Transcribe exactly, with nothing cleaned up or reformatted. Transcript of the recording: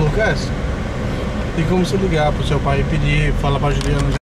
Lucas, tem como você ligar pro seu pai e pedir, falar pra Juliana